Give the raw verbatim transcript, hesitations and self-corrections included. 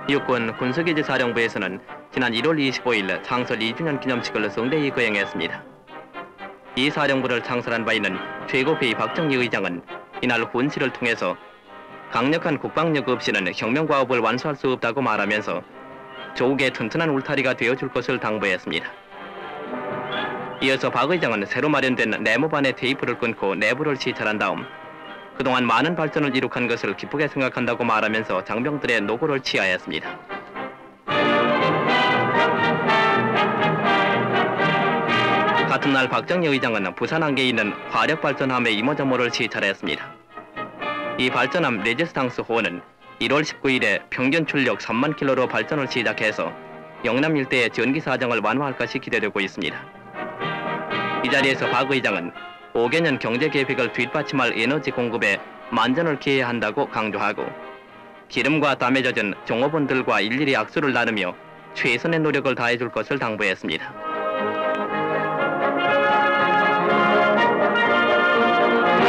육군 군수기지 사령부에서는 지난 일월 이십오일 창설 이 주년 기념식을 성대히 거행했습니다. 이 사령부를 창설한 바 있는 최고회의 박정희 의장은 이날 훈시를 통해서 강력한 국방력 없이는 혁명과업을 완수할 수 없다고 말하면서 조국의 튼튼한 울타리가 되어줄 것을 당부했습니다. 이어서 박 의장은 새로 마련된 내무반의 테이프를 끊고 내부를 시찰한 다음 그동안 많은 발전을 이룩한 것을 기쁘게 생각한다고 말하면서 장병들의 노고를 치하했습니다. 같은 날 박정희 의장은 부산 항계에 있는 화력발전함의 이모저모를 시찰했습니다. 이 발전함 레지스탕스 호는 일월 십구일에 평균 출력 삼만 킬로로 발전을 시작해서 영남 일대의 전기 사정을 완화할 것이 기대되고 있습니다. 이 자리에서 박 의장은 오 개년 경제계획을 뒷받침할 에너지 공급에 만전을 기해야 한다고 강조하고 기름과 땀에 젖은 종업원들과 일일이 악수를 나누며 최선의 노력을 다해줄 것을 당부했습니다.